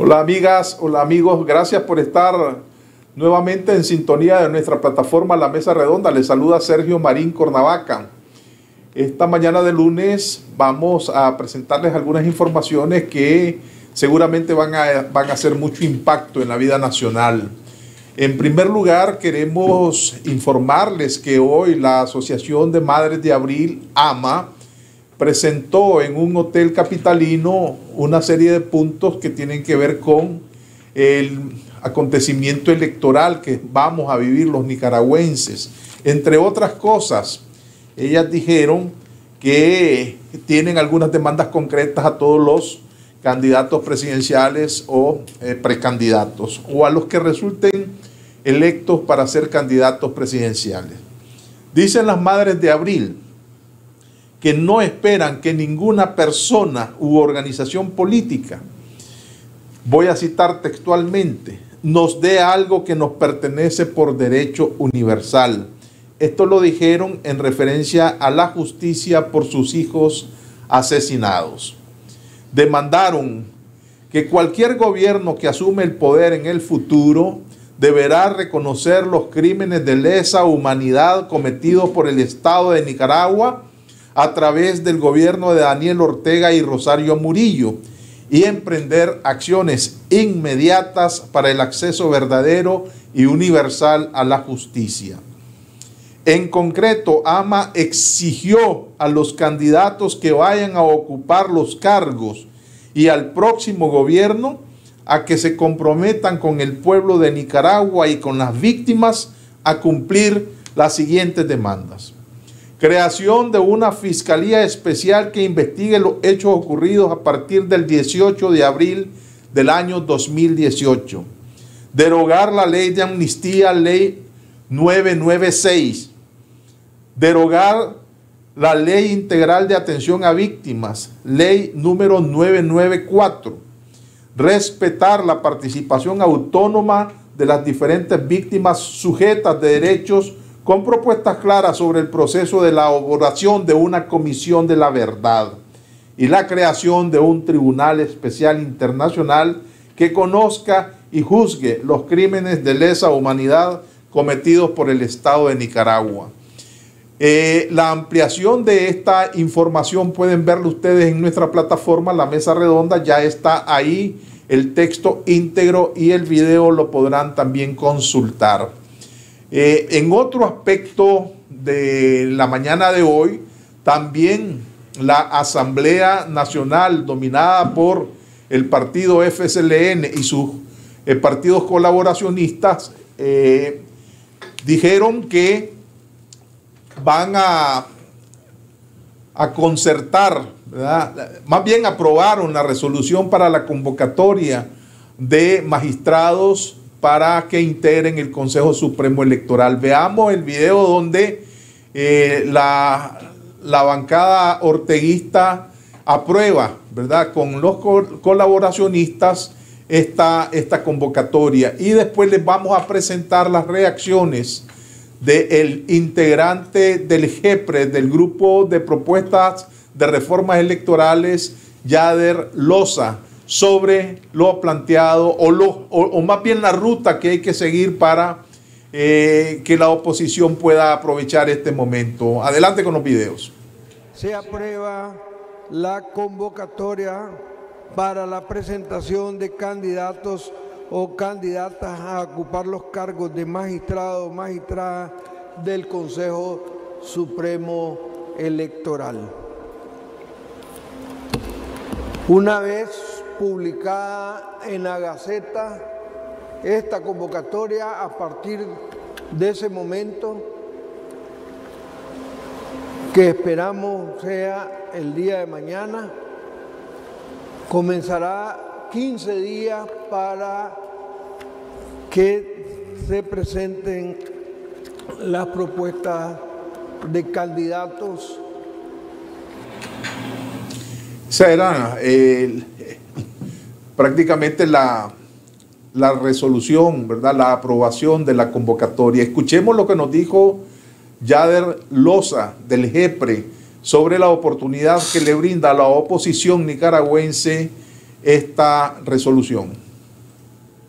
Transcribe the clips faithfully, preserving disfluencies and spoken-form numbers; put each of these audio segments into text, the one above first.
Hola amigas, hola amigos, gracias por estar nuevamente en sintonía de nuestra plataforma La Mesa Redonda. Les saluda Sergio Marín Cornavaca. Esta mañana de lunes vamos a presentarles algunas informaciones que seguramente van a, van a hacer mucho impacto en la vida nacional. En primer lugar, queremos informarles que hoy la Asociación de Madres de Abril, AMA, presentó en un hotel capitalino una serie de puntos que tienen que ver con el acontecimiento electoral que vamos a vivir los nicaragüenses. Entre otras cosas, ellas dijeron que tienen algunas demandas concretas a todos los candidatos presidenciales o eh, precandidatos, o a los que resulten electos para ser candidatos presidenciales. Dicen las Madres de Abril que no esperan que ninguna persona u organización política, voy a citar textualmente, nos dé algo que nos pertenece por derecho universal. Esto lo dijeron en referencia a la justicia por sus hijos asesinados. Demandaron que cualquier gobierno que asume el poder en el futuro deberá reconocer los crímenes de lesa humanidad cometidos por el Estado de Nicaragua a través del gobierno de Daniel Ortega y Rosario Murillo y emprender acciones inmediatas para el acceso verdadero y universal a la justicia. En concreto, AMA exigió a los candidatos que vayan a ocupar los cargos y al próximo gobierno a que se comprometan con el pueblo de Nicaragua y con las víctimas a cumplir las siguientes demandas. Creación de una fiscalía especial que investigue los hechos ocurridos a partir del dieciocho de abril del año dos mil dieciocho. Derogar la ley de amnistía, ley nueve noventa y seis. Derogar la ley integral de atención a víctimas, ley número novecientos noventa y cuatro. Respetar la participación autónoma de las diferentes víctimas sujetas de derechos con propuestas claras sobre el proceso de la elaboración de una comisión de la verdad y la creación de un tribunal especial internacional que conozca y juzgue los crímenes de lesa humanidad cometidos por el Estado de Nicaragua. Eh, la ampliación de esta información pueden verlo ustedes en nuestra plataforma La Mesa Redonda, ya está ahí el texto íntegro y el video lo podrán también consultar. Eh, en otro aspecto de la mañana de hoy, también la Asamblea Nacional dominada por el partido F S L N y sus eh, partidos colaboracionistas eh, dijeron que van a, a concertar, ¿verdad? Más bien aprobaron la resolución para la convocatoria de magistrados para que integren el Consejo Supremo Electoral. Veamos el video donde eh, la, la bancada orteguista aprueba, ¿verdad?, con los co colaboracionistas esta, esta convocatoria. Y después les vamos a presentar las reacciones del integrante del G E P R E, del Grupo de Propuestas de Reformas Electorales, Yader Loza, sobre lo planteado o, lo, o, o más bien la ruta que hay que seguir para eh, que la oposición pueda aprovechar este momento. Adelante con los videos. Se aprueba la convocatoria para la presentación de candidatos o candidatas a ocupar los cargos de magistrado o magistrada del Consejo Supremo Electoral. Una vez publicada en la Gaceta esta convocatoria, a partir de ese momento, que esperamos sea el día de mañana, comenzará quince días para que se presenten las propuestas de candidatos. Esa era eh, prácticamente la, la resolución, ¿verdad?, la aprobación de la convocatoria. Escuchemos lo que nos dijo Yader Loza del G E P R E sobre la oportunidad que le brinda a la oposición nicaragüense esta resolución.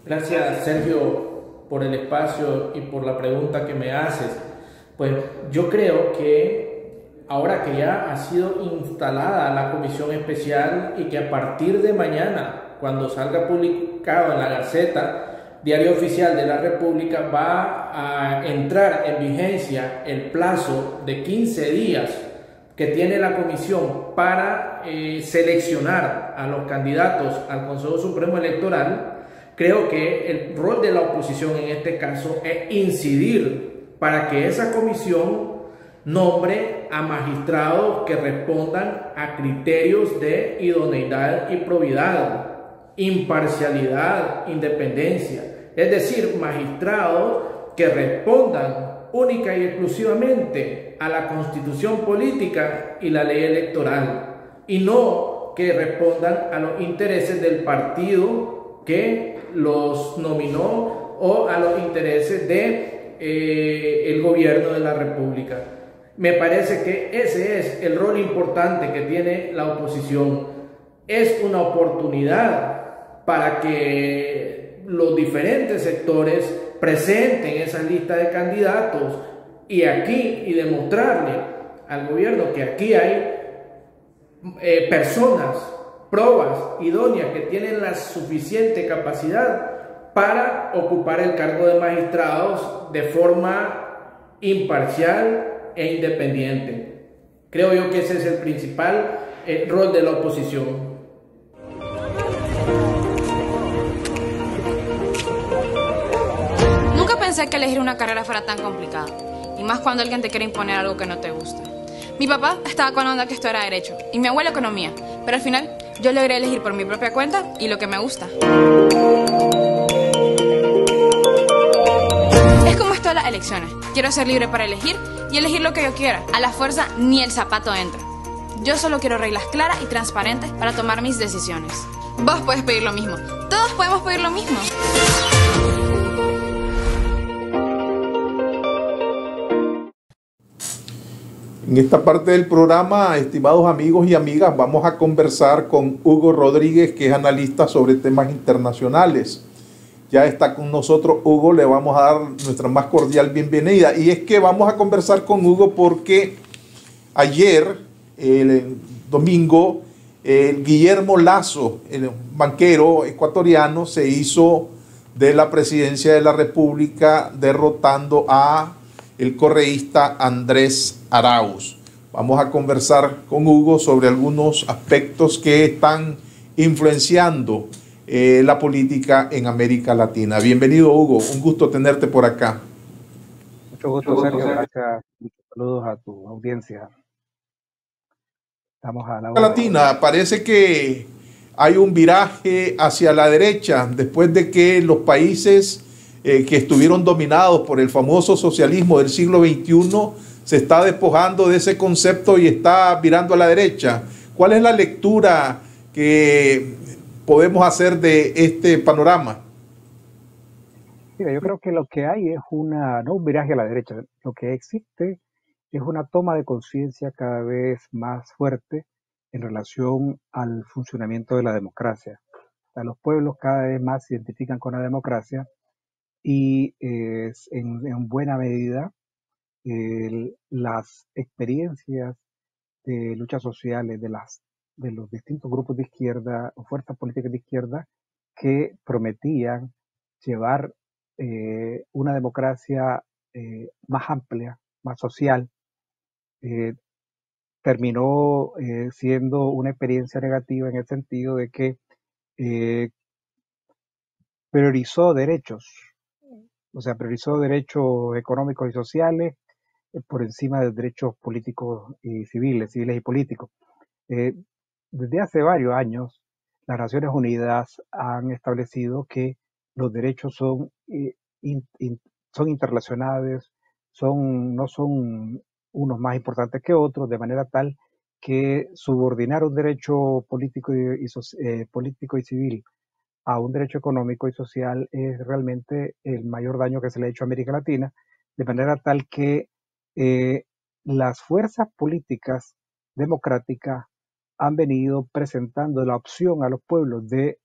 Gracias, Sergio, por el espacio y por la pregunta que me haces. Pues yo creo que ahora que ya ha sido instalada la comisión especial y que a partir de mañana, cuando salga publicado en la Gaceta, Diario Oficial de la República, va a entrar en vigencia el plazo de quince días que tiene la comisión para eh, seleccionar a los candidatos al Consejo Supremo Electoral. Creo que el rol de la oposición en este caso es incidir para que esa comisión nombre a magistrados que respondan a criterios de idoneidad y probidad, imparcialidad, independencia. Es decir, magistrados que respondan única y exclusivamente a la Constitución política y la ley electoral, y no que respondan a los intereses del partido que los nominó o a los intereses de eh, el gobierno de la República. Me parece que ese es el rol importante que tiene la oposición. Es una oportunidad para que los diferentes sectores presenten esa lista de candidatos y aquí y demostrarle al gobierno que aquí hay eh, personas, probas idóneas que tienen la suficiente capacidad para ocupar el cargo de magistrados de forma imparcial e independiente. Creo yo que ese es el principal eh, rol de la oposición. Nunca pensé que elegir una carrera fuera tan complicado, y más cuando alguien te quiere imponer algo que no te gusta. Mi papá estaba con la onda que esto era derecho, y mi abuela economía, pero al final yo logré elegir por mi propia cuenta y lo que me gusta. Es como esto de las elecciones. Quiero ser libre para elegir y elegir lo que yo quiera. A la fuerza ni el zapato entra. Yo solo quiero reglas claras y transparentes para tomar mis decisiones. Vos podés pedir lo mismo. Todos podemos pedir lo mismo. En esta parte del programa, estimados amigos y amigas, vamos a conversar con Hugo Rodríguez, que es analista sobre temas internacionales. Ya está con nosotros Hugo, le vamos a dar nuestra más cordial bienvenida. Y es que vamos a conversar con Hugo porque ayer, el domingo, el Guillermo Lasso, el banquero ecuatoriano, se hizo de la presidencia de la República derrotando a el correísta Andrés Arauz. Vamos a conversar con Hugo sobre algunos aspectos que están influenciando eh, la política en América Latina. Bienvenido, Hugo, un gusto tenerte por acá. Mucho gusto, Sergio. Gracias. Muchos saludos a tu audiencia. Estamos a la hora. Latina, parece que hay un viraje hacia la derecha después de que los países eh, que estuvieron dominados por el famoso socialismo del siglo veintiuno se está despojando de ese concepto y está virando a la derecha. ¿Cuál es la lectura que podemos hacer de este panorama? Mira, yo creo que lo que hay es una, no un viraje a la derecha, lo que existe es una toma de conciencia cada vez más fuerte en relación al funcionamiento de la democracia. O sea, los pueblos cada vez más se identifican con la democracia y eh, en, en buena medida el, las experiencias de luchas sociales de, las, de los distintos grupos de izquierda o fuerzas políticas de izquierda que prometían llevar eh, una democracia eh, más amplia, más social, eh, terminó eh, siendo una experiencia negativa en el sentido de que eh, priorizó derechos, o sea, priorizó derechos económicos y sociales eh, por encima de derechos políticos y civiles, civiles y políticos. Eh, desde hace varios años, las Naciones Unidas han establecido que los derechos son, eh, in, in, son interrelacionados, son, no son unos más importantes que otros, de manera tal que subordinar un derecho político y, y, eh, político y civil a un derecho económico y social es realmente el mayor daño que se le ha hecho a América Latina, de manera tal que eh, las fuerzas políticas democráticas han venido presentando la opción a los pueblos de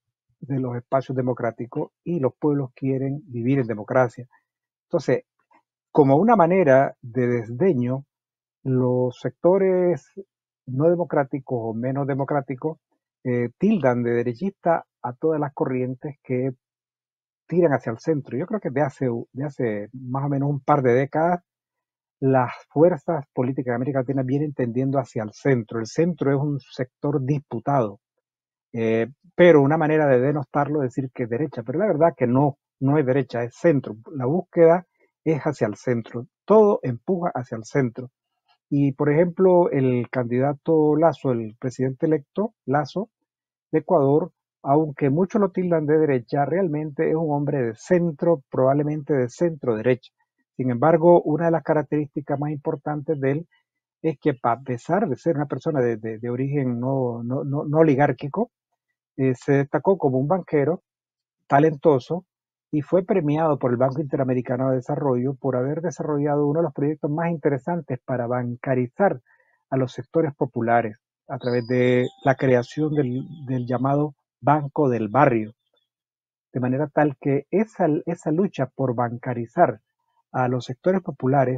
de los espacios democráticos y los pueblos quieren vivir en democracia. Entonces, como una manera de desdeño, los sectores no democráticos o menos democráticos eh, tildan de derechista a todas las corrientes que tiran hacia el centro. Yo creo que de hace, de hace más o menos un par de décadas, las fuerzas políticas de América Latina vienen tendiendo hacia el centro. El centro es un sector disputado, eh, pero una manera de denostarlo es decir que es derecha, pero la verdad que no, no es derecha, es centro. La búsqueda es hacia el centro, todo empuja hacia el centro. Y por ejemplo, el candidato Lasso, el presidente electo Lasso de Ecuador, aunque muchos lo tildan de derecha, realmente es un hombre de centro, probablemente de centro derecha. Sin embargo, una de las características más importantes de él es que, a pesar de ser una persona de, de, de origen no, no, no, no oligárquico, eh, se destacó como un banquero talentoso y fue premiado por el Banco Interamericano de Desarrollo por haber desarrollado uno de los proyectos más interesantes para bancarizar a los sectores populares a través de la creación del, del llamado Banco del Barrio, de manera tal que esa, esa lucha por bancarizar a los sectores populares,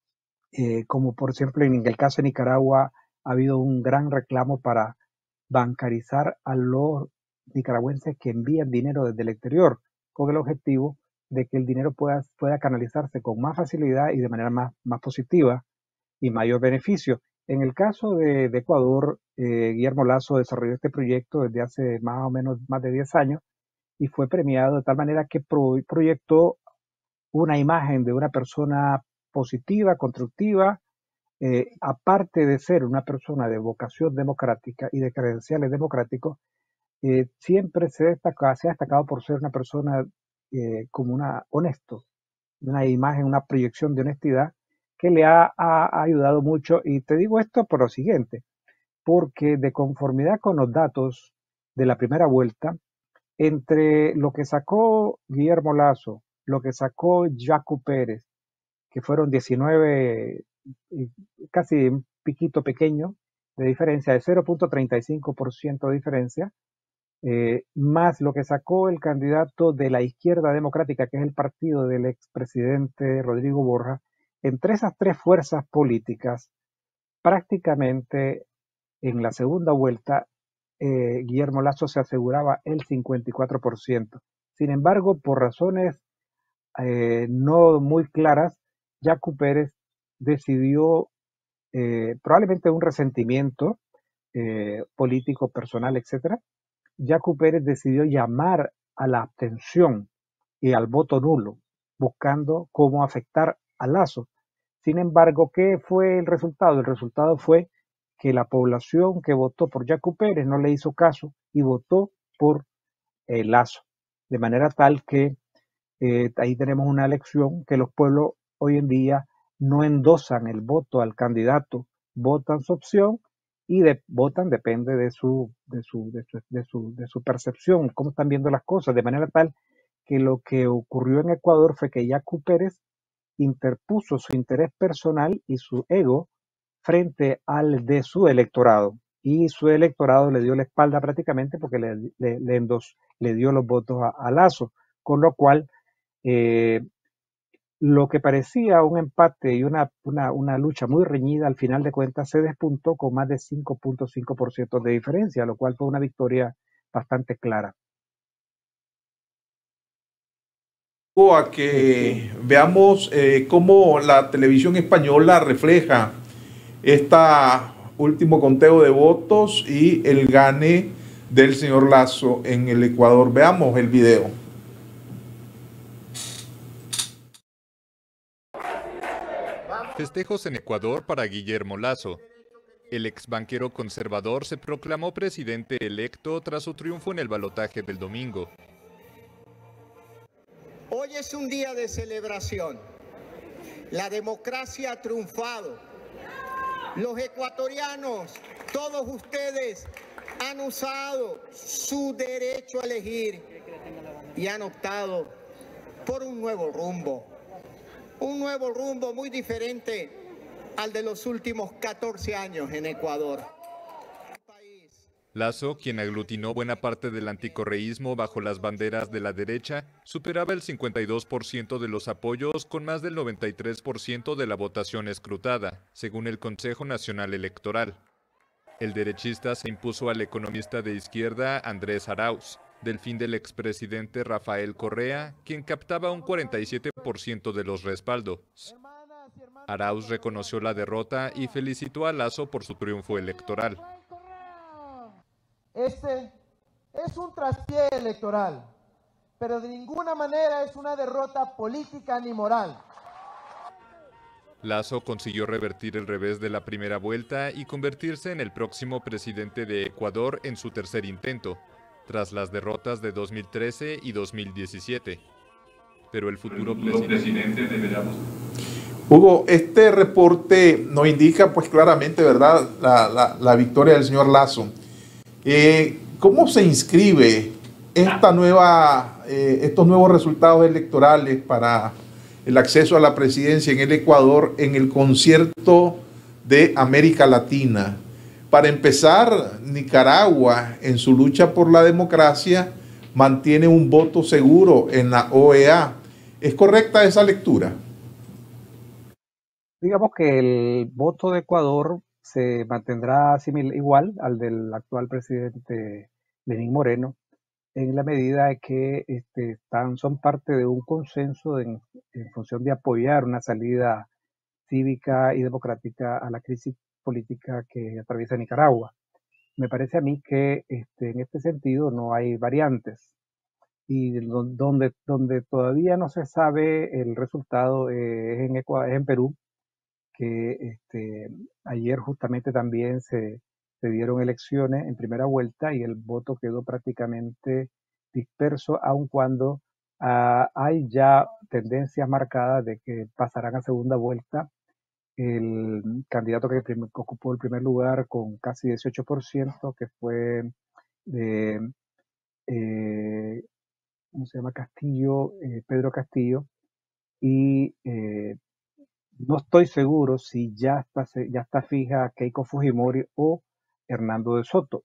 eh, como por ejemplo en el caso de Nicaragua ha habido un gran reclamo para bancarizar a los nicaragüenses que envían dinero desde el exterior, con el objetivo de que el dinero pueda, pueda canalizarse con más facilidad y de manera más, más positiva y mayor beneficio. En el caso de, de Ecuador, eh, Guillermo Lasso desarrolló este proyecto desde hace más o menos más de diez años y fue premiado de tal manera que pro, proyectó una imagen de una persona positiva, constructiva, eh, aparte de ser una persona de vocación democrática y de credenciales democráticos, eh, siempre se, destaca, se ha destacado por ser una persona eh, como una honesto, una imagen, una proyección de honestidad que le ha, ha, ayudado mucho. Y te digo esto por lo siguiente, porque de conformidad con los datos de la primera vuelta, entre lo que sacó Guillermo Lasso, lo que sacó Yacu Pérez, que fueron diecinueve, casi un piquito pequeño de diferencia, de cero punto treinta y cinco por ciento de diferencia, eh, más lo que sacó el candidato de la izquierda democrática, que es el partido del expresidente Rodrigo Borja, entre esas tres fuerzas políticas, prácticamente en la segunda vuelta, eh, Guillermo Lasso se aseguraba el cincuenta y cuatro por ciento. Sin embargo, por razones eh, no muy claras, Yacu Pérez decidió, eh, probablemente un resentimiento eh, político, personal, etcétera, Yacu Pérez decidió llamar a la abstención y al voto nulo, buscando cómo afectar a Lasso. Sin embargo, ¿qué fue el resultado? El resultado fue que la población que votó por Yacu Pérez no le hizo caso y votó por eh, Lasso. De manera tal que eh, ahí tenemos una elección que los pueblos hoy en día no endosan el voto al candidato, votan su opción y de, votan depende de su, de, su, de, su, de, su, de su percepción, cómo están viendo las cosas, de manera tal que lo que ocurrió en Ecuador fue que Yacu Pérez interpuso su interés personal y su ego frente al de su electorado, y su electorado le dio la espalda prácticamente porque le, le, le, endos, le dio los votos a, a Lasso, con lo cual eh, lo que parecía un empate y una, una, una lucha muy reñida, al final de cuentas se despuntó con más de cinco punto cinco por ciento de diferencia, lo cual fue una victoria bastante clara. A que veamos eh, cómo la televisión española refleja este último conteo de votos y el gane del señor Lasso en el Ecuador. Veamos el video. Festejos en Ecuador para Guillermo Lasso. El ex banquero conservador se proclamó presidente electo tras su triunfo en el balotaje del domingo. Hoy es un día de celebración. La democracia ha triunfado. Los ecuatorianos, todos ustedes, han usado su derecho a elegir y han optado por un nuevo rumbo. Un nuevo rumbo muy diferente al de los últimos catorce años en Ecuador. Un país Lasso, quien aglutinó buena parte del anticorreísmo bajo las banderas de la derecha, superaba el cincuenta y dos por ciento de los apoyos con más del noventa y tres por ciento de la votación escrutada, según el Consejo Nacional Electoral. El derechista se impuso al economista de izquierda Andrés Arauz, delfín del expresidente Rafael Correa, quien captaba un cuarenta y siete por ciento de los respaldos. Arauz reconoció la derrota y felicitó a Lasso por su triunfo electoral. Este es un traspié electoral, pero de ninguna manera es una derrota política ni moral. Lasso consiguió revertir el revés de la primera vuelta y convertirse en el próximo presidente de Ecuador en su tercer intento, tras las derrotas de dos mil trece y dos mil diecisiete. Pero el futuro presidente deberá... Hugo, este reporte nos indica pues claramente, ¿verdad?, la, la, la victoria del señor Lasso. Eh, ¿Cómo se inscribe esta nueva, eh, estos nuevos resultados electorales para el acceso a la presidencia en el Ecuador en el concierto de América Latina? Para empezar, Nicaragua, en su lucha por la democracia, mantiene un voto seguro en la O E A. ¿Es correcta esa lectura? Digamos que el voto de Ecuador se mantendrá similar, igual al del actual presidente Lenín Moreno, en la medida de que este, están, son parte de un consenso en, en función de apoyar una salida cívica y democrática a la crisis política que atraviesa Nicaragua. Me parece a mí que este, en este sentido no hay variantes, y donde, donde todavía no se sabe el resultado eh, es, en Ecuador, es en Perú, que este, ayer justamente también se, se dieron elecciones en primera vuelta y el voto quedó prácticamente disperso, aun cuando uh, hay ya tendencias marcadas de que pasarán a segunda vuelta el candidato que, prim- que ocupó el primer lugar con casi dieciocho por ciento, que fue de, eh, ¿cómo se llama? Castillo, eh, Pedro Castillo, y eh, no estoy seguro si ya está, ya está fija Keiko Fujimori o Hernando de Soto.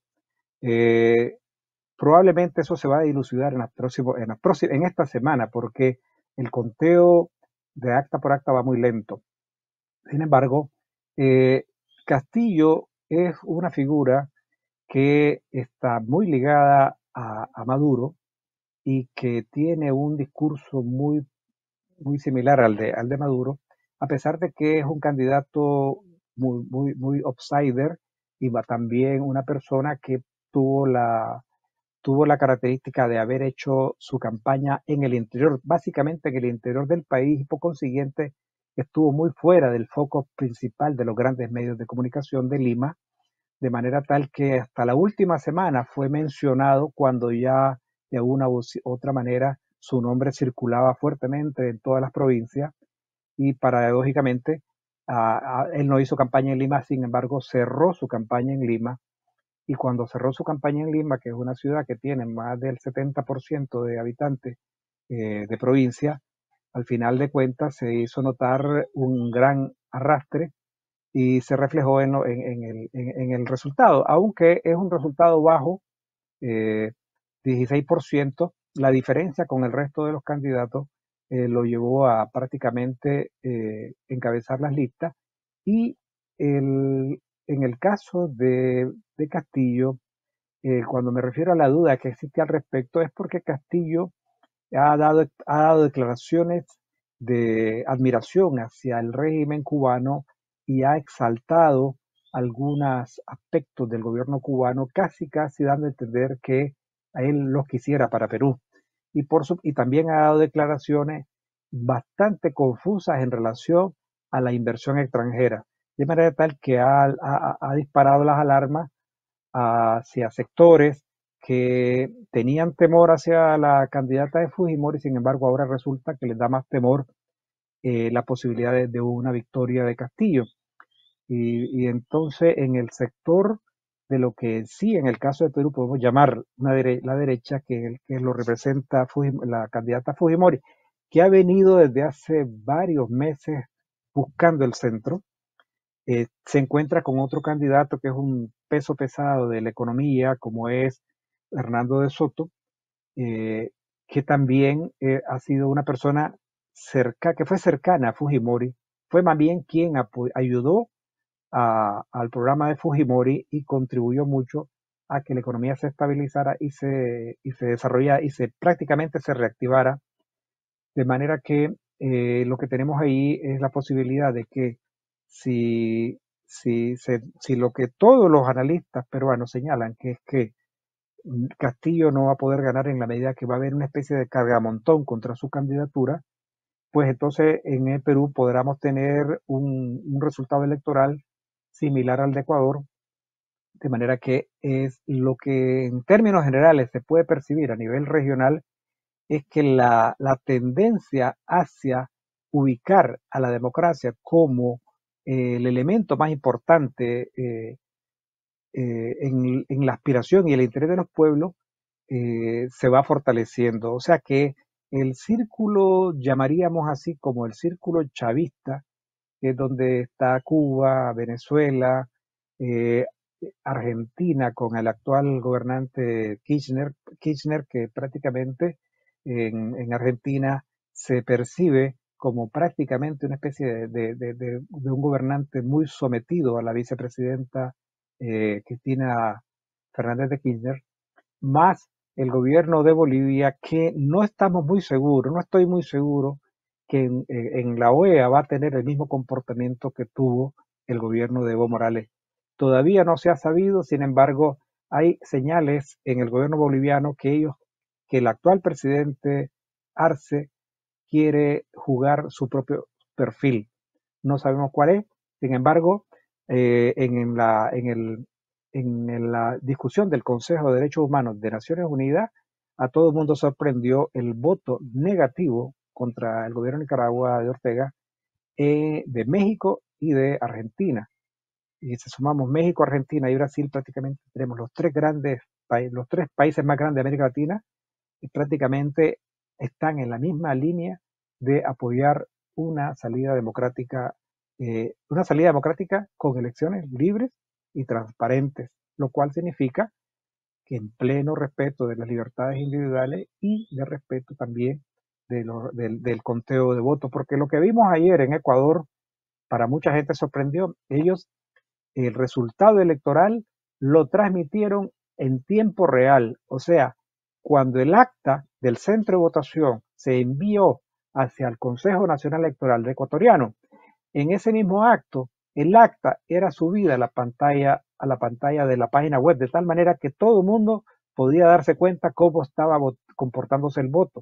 Eh, probablemente eso se va a dilucidar en, la próximo, en, la próxima, en esta semana, porque el conteo de acta por acta va muy lento. Sin embargo, eh, Castillo es una figura que está muy ligada a, a Maduro y que tiene un discurso muy, muy similar al de, al de Maduro, a pesar de que es un candidato muy, muy, muy outsider y va también una persona que tuvo la, tuvo la característica de haber hecho su campaña en el interior, básicamente en el interior del país, y por consiguiente estuvo muy fuera del foco principal de los grandes medios de comunicación de Lima, de manera tal que hasta la última semana fue mencionado cuando ya de alguna u otra manera su nombre circulaba fuertemente en todas las provincias, y paradójicamente a, a, él no hizo campaña en Lima, sin embargo cerró su campaña en Lima, y cuando cerró su campaña en Lima, que es una ciudad que tiene más del setenta por ciento de habitantes eh, de provincia, al final de cuentas se hizo notar un gran arrastre y se reflejó en, en, en, el, en, en el resultado, aunque es un resultado bajo, eh, dieciséis por ciento, la diferencia con el resto de los candidatos eh, lo llevó a prácticamente eh, encabezar las listas. Y el, en el caso de, de Castillo, eh, cuando me refiero a la duda que existe al respecto, es porque Castillo ha dado, ha dado declaraciones de admiración hacia el régimen cubano y ha exaltado algunos aspectos del gobierno cubano, casi casi dando a entender que a él los quisiera para Perú. Y, por su, y también ha dado declaraciones bastante confusas en relación a la inversión extranjera, de manera tal que ha, ha, ha disparado las alarmas hacia sectores que tenían temor hacia la candidata de Fujimori. Sin embargo, ahora resulta que les da más temor eh, la posibilidad de, de una victoria de Castillo. Y, y entonces en el sector de lo que sí en el caso de Perú podemos llamar una dere la derecha, que, que lo representa Fujim la candidata Fujimori, que ha venido desde hace varios meses buscando el centro, eh, se encuentra con otro candidato que es un peso pesado de la economía, como es Hernando de Soto, eh, que también eh, ha sido una persona cerca, que fue cercana a Fujimori, fue más bien quien ayudó a, al programa de Fujimori y contribuyó mucho a que la economía se estabilizara y se, y se desarrollara y se prácticamente se reactivara, de manera que eh, lo que tenemos ahí es la posibilidad de que si, si, se, si lo que todos los analistas peruanos señalan, que es que Castillo no va a poder ganar en la medida que va a haber una especie de cargamontón contra su candidatura, pues entonces en el Perú podremos tener un, un resultado electoral similar al de Ecuador, de manera que es lo que en términos generales se puede percibir a nivel regional, es que la, la tendencia hacia ubicar a la democracia como eh, el elemento más importante eh, eh, en, en la aspiración y el interés de los pueblos eh, se va fortaleciendo. O sea que el círculo, llamaríamos así como el círculo chavista, que es donde está Cuba, Venezuela, eh, Argentina con el actual gobernante Kirchner, Kirchner que prácticamente en, en Argentina se percibe como prácticamente una especie de, de, de, de, de un gobernante muy sometido a la vicepresidenta eh, Cristina Fernández de Kirchner, más el gobierno de Bolivia, que no estamos muy seguros, no estoy muy seguro que en, en la O E A va a tener el mismo comportamiento que tuvo el gobierno de Evo Morales. Todavía no se ha sabido, sin embargo, hay señales en el gobierno boliviano que ellos, que el actual presidente Arce quiere jugar su propio perfil. No sabemos cuál es, sin embargo, eh, en, la, en, el, en la discusión del Consejo de Derechos Humanos de Naciones Unidas, a todo el mundo sorprendió el voto negativo contra el gobierno de Nicaragua de Ortega, eh, de México y de Argentina. Y si sumamos México, Argentina y Brasil, prácticamente tenemos los tres grandes países, los tres países más grandes de América Latina, y prácticamente están en la misma línea de apoyar una salida democrática, eh, una salida democrática con elecciones libres y transparentes, lo cual significa que en pleno respeto de las libertades individuales y de respeto también de lo, del, del conteo de votos, porque lo que vimos ayer en Ecuador, para mucha gente sorprendió. Ellos el resultado electoral lo transmitieron en tiempo real, o sea, cuando el acta del centro de votación se envió hacia el Consejo Nacional Electoral ecuatoriano, en ese mismo acto, el acta era subida a la pantalla, a la pantalla de la página web, de tal manera que todo el mundo podía darse cuenta cómo estaba comportándose el voto.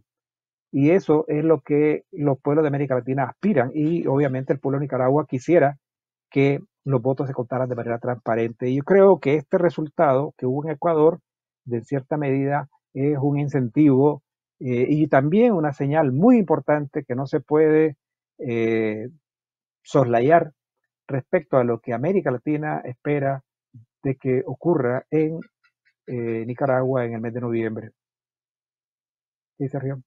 Y eso es lo que los pueblos de América Latina aspiran, y obviamente el pueblo de Nicaragua quisiera que los votos se contaran de manera transparente. Y yo creo que este resultado que hubo en Ecuador, de cierta medida, es un incentivo eh, y también una señal muy importante que no se puede eh, soslayar respecto a lo que América Latina espera de que ocurra en eh, Nicaragua en el mes de noviembre. ¿Sí, Sergio?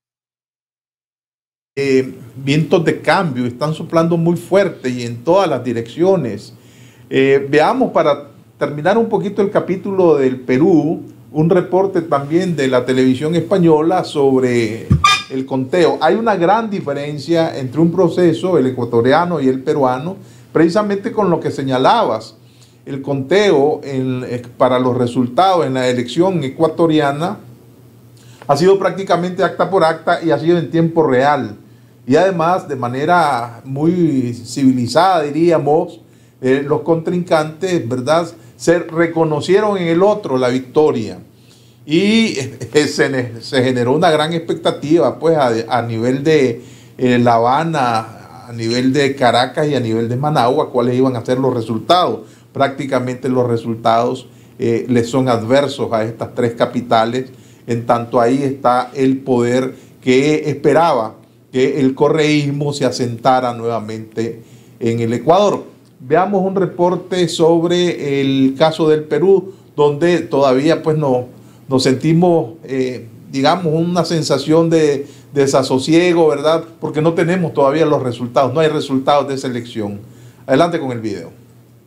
Eh, vientos de cambio están soplando muy fuerte y en todas las direcciones. Eh, veamos, para terminar un poquito el capítulo del Perú, un reporte también de la televisión española sobre el conteo. Hay una gran diferencia entre un proceso, el ecuatoriano y el peruano, precisamente con lo que señalabas. El conteo en, para los resultados en la elección ecuatoriana ha sido prácticamente acta por acta y ha sido en tiempo real. Y además, de manera muy civilizada, diríamos, eh, los contrincantes, ¿verdad?, se reconocieron en el otro la victoria. Y eh, se, se generó una gran expectativa, pues, a, a nivel de eh, La Habana, a nivel de Caracas y a nivel de Managua, cuáles iban a ser los resultados. Prácticamente los resultados eh, les son adversos a estas tres capitales, en tanto ahí está el poder que esperaba que el correísmo se asentara nuevamente en el Ecuador. Veamos un reporte sobre el caso del Perú, donde todavía pues no, nos sentimos, eh, digamos, una sensación de, de desasosiego, ¿verdad? Porque no tenemos todavía los resultados, no hay resultados de esa elección. Adelante con el video.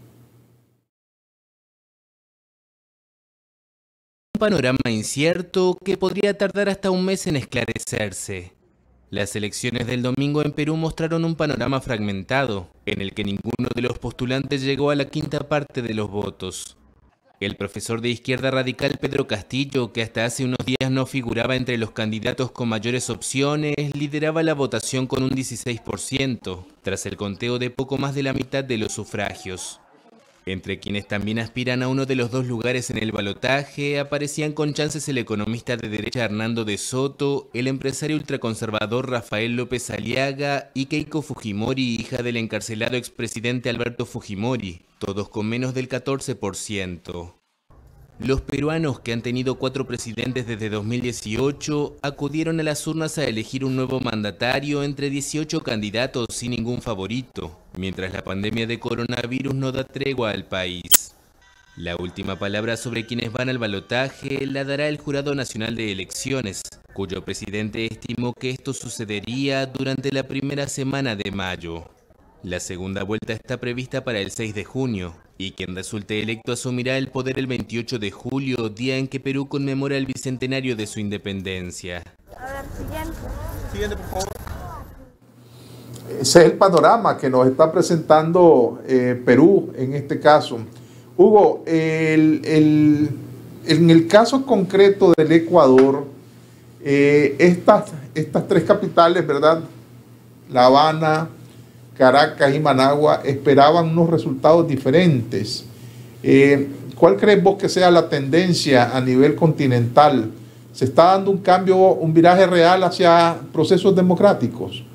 panorama incierto que podría tardar hasta un mes en esclarecerse. Las elecciones del domingo en Perú mostraron un panorama fragmentado, en el que ninguno de los postulantes llegó a la quinta parte de los votos. El profesor de izquierda radical Pedro Castillo, que hasta hace unos días no figuraba entre los candidatos con mayores opciones, lideraba la votación con un dieciséis por ciento, tras el conteo de poco más de la mitad de los sufragios. Entre quienes también aspiran a uno de los dos lugares en el balotaje, aparecían con chances el economista de derecha Hernando de Soto, el empresario ultraconservador Rafael López Aliaga y Keiko Fujimori, hija del encarcelado expresidente Alberto Fujimori, todos con menos del catorce por ciento. Los peruanos, que han tenido cuatro presidentes desde dos mil dieciocho, acudieron a las urnas a elegir un nuevo mandatario entre dieciocho candidatos sin ningún favorito, mientras la pandemia de coronavirus no da tregua al país. La última palabra sobre quienes van al balotaje la dará el Jurado Nacional de Elecciones, cuyo presidente estimó que esto sucedería durante la primera semana de mayo. La segunda vuelta está prevista para el seis de junio, y quien resulte electo asumirá el poder el veintiocho de julio, día en que Perú conmemora el bicentenario de su independencia. A ver, siguiente. Siguiente, por favor. Ese es el panorama que nos está presentando eh, Perú en este caso. Hugo, el, el, en el caso concreto del Ecuador, eh, estas, estas tres capitales, ¿verdad? La Habana, Caracas y Managua esperaban unos resultados diferentes. Eh, ¿Cuál crees vos que sea la tendencia a nivel continental? ¿Se está dando un cambio, un viraje real hacia procesos democráticos?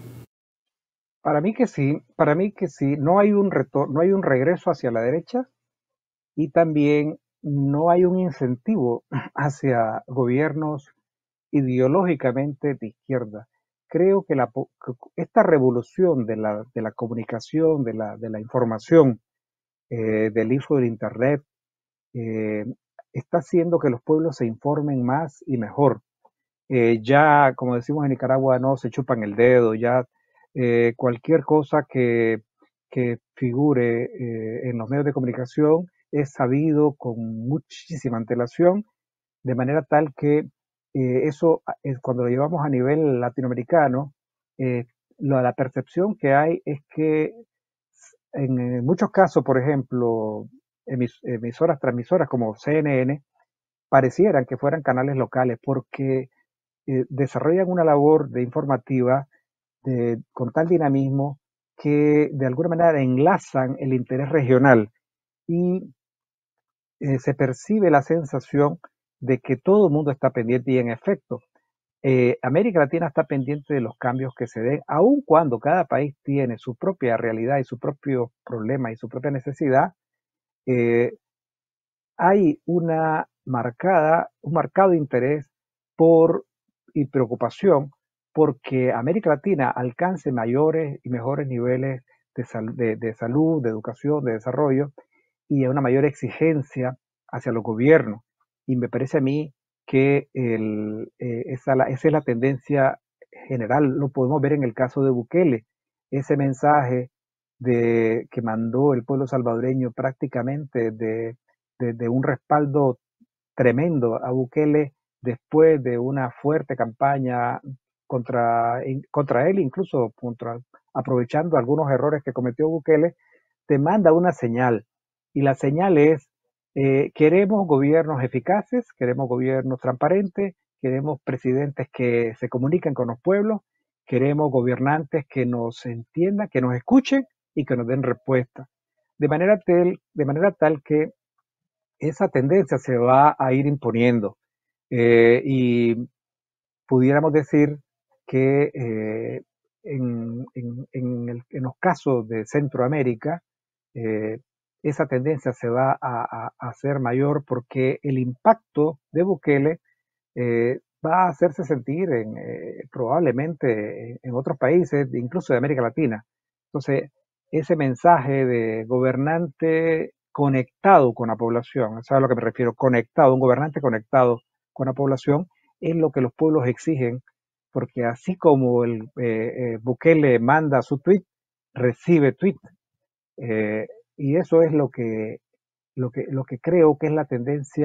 Para mí que sí, para mí que sí. No hay un retorno, no hay un regreso hacia la derecha y también no hay un incentivo hacia gobiernos ideológicamente de izquierda. Creo que, la, que esta revolución de la, de la comunicación, de la, de la información, eh, del uso del Internet, eh, está haciendo que los pueblos se informen más y mejor. Eh, ya, como decimos en Nicaragua, no se chupan el dedo, ya eh, cualquier cosa que, que figure eh, en los medios de comunicación es sabido con muchísima antelación, de manera tal que Eh, eso, eh, cuando lo llevamos a nivel latinoamericano, eh, la, la percepción que hay es que en, en muchos casos, por ejemplo, emis, emisoras, transmisoras como C N N, parecieran que fueran canales locales porque eh, desarrollan una labor de informativa de, con tal dinamismo que de alguna manera enlazan el interés regional y eh, se percibe la sensación de que todo el mundo está pendiente y en efecto, eh, América Latina está pendiente de los cambios que se den, aun cuando cada país tiene su propia realidad y su propio problema y su propia necesidad, eh, hay una marcada, un marcado interés por y preocupación porque América Latina alcance mayores y mejores niveles de, sal, de, de salud, de educación, de desarrollo y una mayor exigencia hacia los gobiernos. Y me parece a mí que el, eh, esa, la, esa es la tendencia general. Lo podemos ver en el caso de Bukele. Ese mensaje de, que mandó el pueblo salvadoreño prácticamente de, de, de un respaldo tremendo a Bukele después de una fuerte campaña contra, contra él, incluso contra, aprovechando algunos errores que cometió Bukele, te manda una señal. Y la señal es Eh, queremos gobiernos eficaces, queremos gobiernos transparentes, queremos presidentes que se comuniquen con los pueblos, queremos gobernantes que nos entiendan, que nos escuchen y que nos den respuesta. De manera tal, de manera tal que esa tendencia se va a ir imponiendo. Eh, y pudiéramos decir que eh, en, en, en, el, en los casos de Centroamérica, eh, esa tendencia se va a, a, a hacer mayor porque el impacto de Bukele eh, va a hacerse sentir en, eh, probablemente en otros países, incluso de América Latina. Entonces, ese mensaje de gobernante conectado con la población, ¿sabes a lo que me refiero? Conectado, un gobernante conectado con la población, es lo que los pueblos exigen, porque así como el eh, eh, Bukele manda su tweet, recibe tweet. Eh, Y eso es lo que, lo que, lo que creo que es la tendencia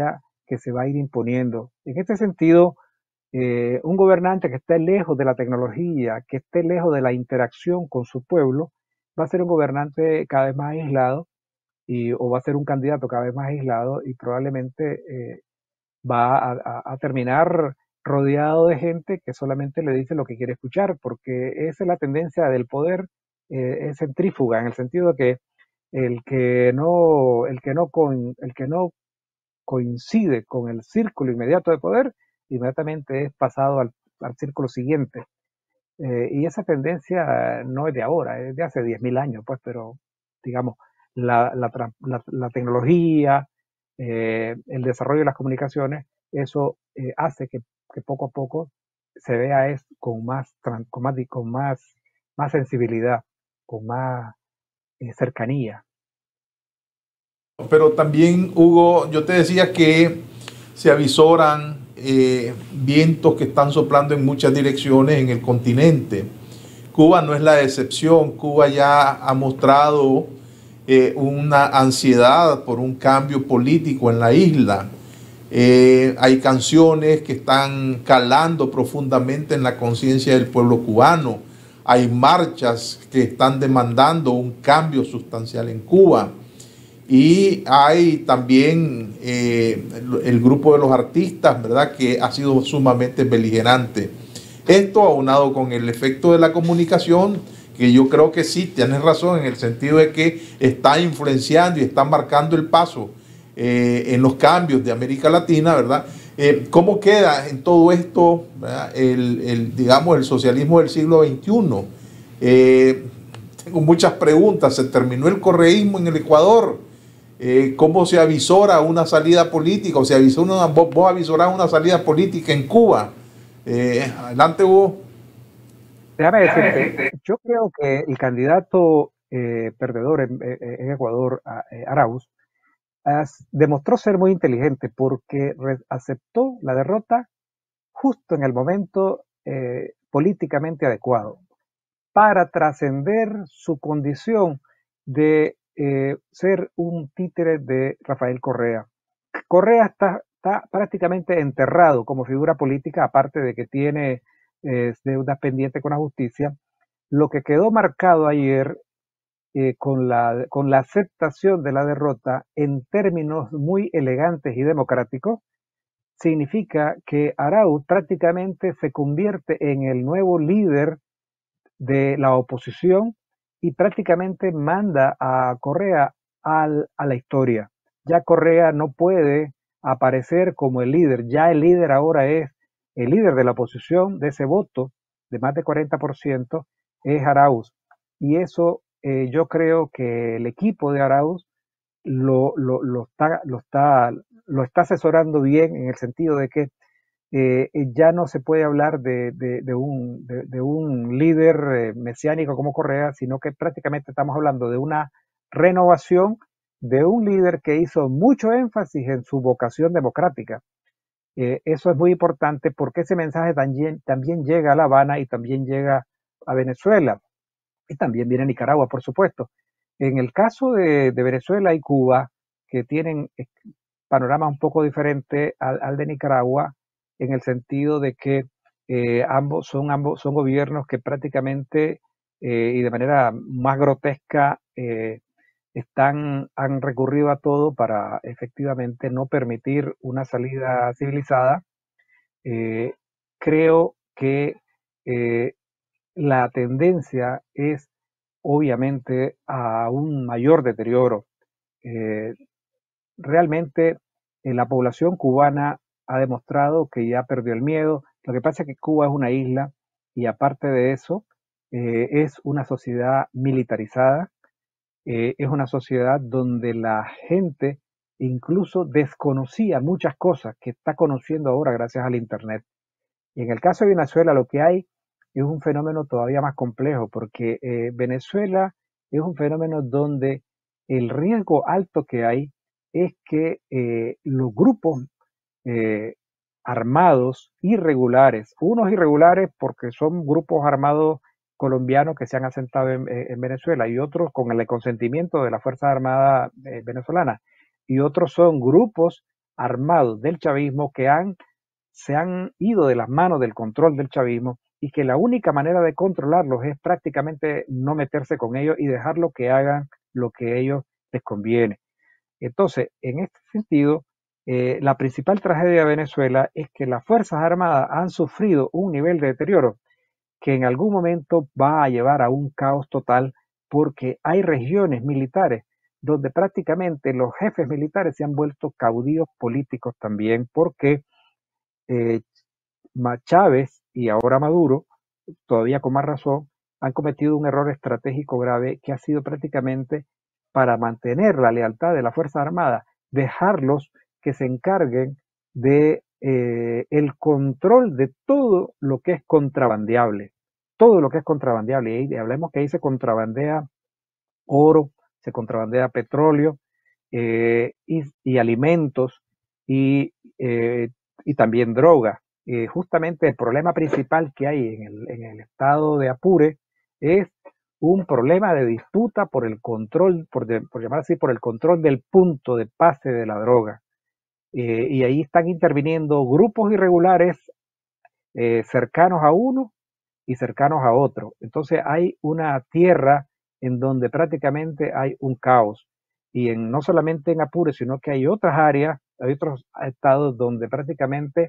que se va a ir imponiendo. En este sentido, eh, un gobernante que esté lejos de la tecnología, que esté lejos de la interacción con su pueblo, va a ser un gobernante cada vez más aislado y, o va a ser un candidato cada vez más aislado y probablemente eh, va a, a, a terminar rodeado de gente que solamente le dice lo que quiere escuchar, porque esa es la tendencia del poder, eh, es centrífuga, en el sentido de que el que no, el que no, con, el que no coincide con el círculo inmediato de poder, inmediatamente es pasado al, al círculo siguiente. Eh, y esa tendencia no es de ahora, es de hace diez mil años, pues, pero digamos, la, la, la, la tecnología, eh, el desarrollo de las comunicaciones, eso eh, hace que, que poco a poco se vea es con más, con más, con más, más sensibilidad, con más eh, cercanía. Pero también, Hugo, yo te decía que se avisoran eh, vientos que están soplando en muchas direcciones en el continente. Cuba no es la excepción. Cuba ya ha mostrado eh, una ansiedad por un cambio político en la isla. Eh, hay canciones que están calando profundamente en la conciencia del pueblo cubano. Hay marchas que están demandando un cambio sustancial en Cuba. Y hay también eh, el, el grupo de los artistas, ¿verdad?, que ha sido sumamente beligerante. Esto aunado con el efecto de la comunicación, que yo creo que sí, tienes razón, en el sentido de que está influenciando y está marcando el paso eh, en los cambios de América Latina, ¿verdad? Eh, ¿Cómo queda en todo esto, el, el, digamos, el socialismo del siglo veintiuno? Eh, tengo muchas preguntas. ¿Se terminó el correísmo en el Ecuador? Eh, ¿Cómo se avisora una salida política? ¿O se avisora una, vos, vos avisorás una salida política en Cuba? Eh, adelante, Hugo. Déjame decirte, yo creo que el candidato eh, perdedor en, en Ecuador, eh, Arauz, as, demostró ser muy inteligente porque aceptó la derrota justo en el momento eh, políticamente adecuado para trascender su condición de eh, ser un títere de Rafael Correa. Correa está, está prácticamente enterrado como figura política, aparte de que tiene eh, deudas pendientes con la justicia. Lo que quedó marcado ayer eh, con, la, con la aceptación de la derrota en términos muy elegantes y democráticos, significa que Arauz prácticamente se convierte en el nuevo líder de la oposición y prácticamente manda a Correa al, a la historia. Ya Correa no puede aparecer como el líder, ya el líder ahora es el líder de la oposición, de ese voto de más de cuarenta por ciento es Arauz. Y eso eh, yo creo que el equipo de Arauz lo, lo, lo, está, lo, está, lo está asesorando bien en el sentido de que Eh, ya no se puede hablar de, de, de, un, de, de un líder eh, mesiánico como Correa, sino que prácticamente estamos hablando de una renovación de un líder que hizo mucho énfasis en su vocación democrática. Eh, eso es muy importante porque ese mensaje también, también llega a La Habana y también llega a Venezuela y también viene a Nicaragua, por supuesto. En el caso de, de Venezuela y Cuba, que tienen panoramas un poco diferentes al, al de Nicaragua, en el sentido de que eh, ambos son ambos son gobiernos que prácticamente eh, y de manera más grotesca eh, están han recurrido a todo para efectivamente no permitir una salida civilizada. Eh, creo que eh, la tendencia es obviamente a un mayor deterioro. Eh, realmente eh, la población cubana ha demostrado que ya perdió el miedo. Lo que pasa es que Cuba es una isla y aparte de eso eh, es una sociedad militarizada, eh, es una sociedad donde la gente incluso desconocía muchas cosas que está conociendo ahora gracias al Internet. Y en el caso de Venezuela lo que hay es un fenómeno todavía más complejo porque eh, Venezuela es un fenómeno donde el riesgo alto que hay es que eh, los grupos eh, armados irregulares, unos irregulares porque son grupos armados colombianos que se han asentado en, en Venezuela y otros con el consentimiento de las Fuerzas Armadas eh, venezolanas y otros son grupos armados del chavismo que han, se han ido de las manos del control del chavismo y que la única manera de controlarlos es prácticamente no meterse con ellos y dejarlo que hagan lo que a ellos les conviene. Entonces, en este sentido, eh, la principal tragedia de Venezuela es que las Fuerzas Armadas han sufrido un nivel de deterioro que en algún momento va a llevar a un caos total, porque hay regiones militares donde prácticamente los jefes militares se han vuelto caudillos políticos también, porque eh, Chávez y ahora Maduro, todavía con más razón, han cometido un error estratégico grave que ha sido prácticamente para mantener la lealtad de las Fuerzas Armadas, dejarlos que se encarguen de eh, el control de todo lo que es contrabandeable, todo lo que es contrabandeable, y hablemos que ahí se contrabandea oro, se contrabandea petróleo eh, y, y, alimentos y, eh, y también droga. Eh, justamente el problema principal que hay en el, en el estado de Apure es un problema de disputa por el control, por, de, por llamar así, por el control del punto de pase de la droga. Eh, y ahí están interviniendo grupos irregulares eh, cercanos a uno y cercanos a otro. Entonces hay una tierra en donde prácticamente hay un caos. Y en, no solamente en Apure, sino que hay otras áreas, hay otros estados donde prácticamente